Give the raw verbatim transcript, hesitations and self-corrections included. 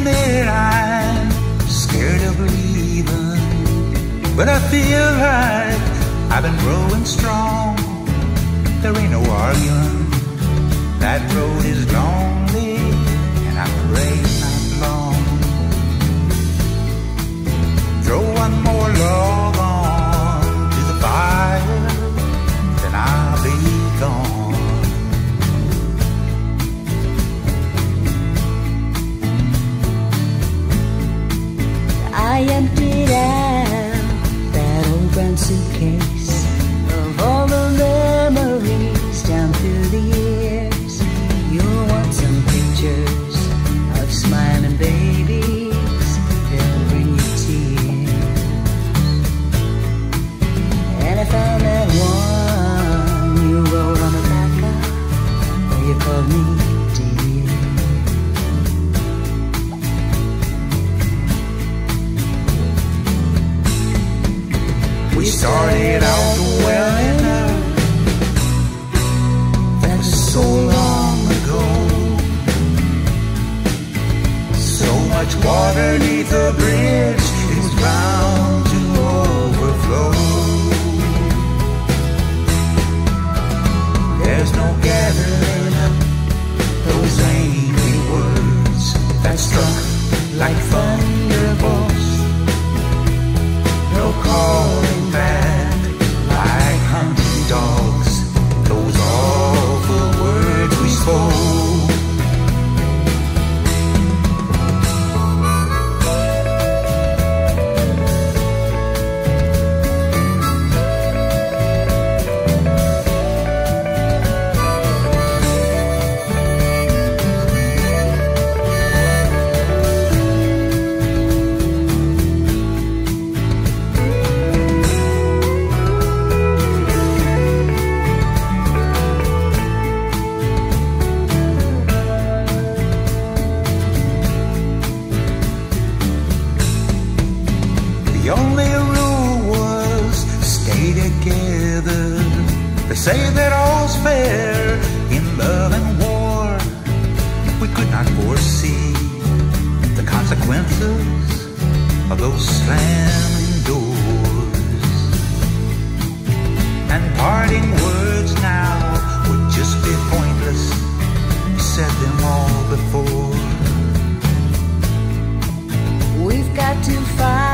admit I'm scared of leaving, but I feel like I've been growing strong. There ain't no arguing, that road is lonely, and I pray not long. Throw one more log on to the fire, then I'll be gone. I emptied out that old brown suitcase of all the memories down through the years. You'll want some pictures of smiling babies, they'll bring you tears. And I found that one you wrote on the back of, where you called me dear. We started out well enough, that was so long ago. So much water neath the bridge, it was bound to overflow. There's no gathering up those angry words that struck like thunderbolts. No calling back like hunting dogs, those awful words we spoke. The only rule was stay together. They say that all's fair in love and war. We could not foresee the consequences of those slamming doors. And parting words now would just be pointless. We said them all before. We've got to fight